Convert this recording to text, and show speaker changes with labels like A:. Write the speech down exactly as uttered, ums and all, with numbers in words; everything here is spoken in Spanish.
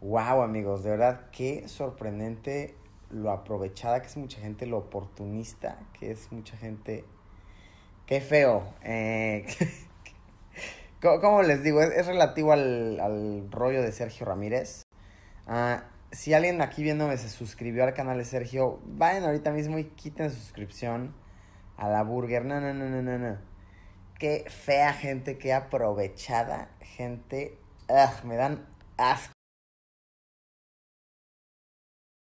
A: Wow, amigos, de verdad, qué sorprendente lo aprovechada que es mucha gente, lo oportunista que es mucha gente. Qué feo. Eh, ¿cómo, cómo les digo? Es, es relativo al, al rollo de Sergio Ramírez. Ah, si alguien aquí viéndome se suscribió al canal de Sergio, vayan ahorita mismo y quiten suscripción a la burger. No, no, no, no, no, no. Qué fea gente, qué aprovechada gente. Ugh, me dan asco.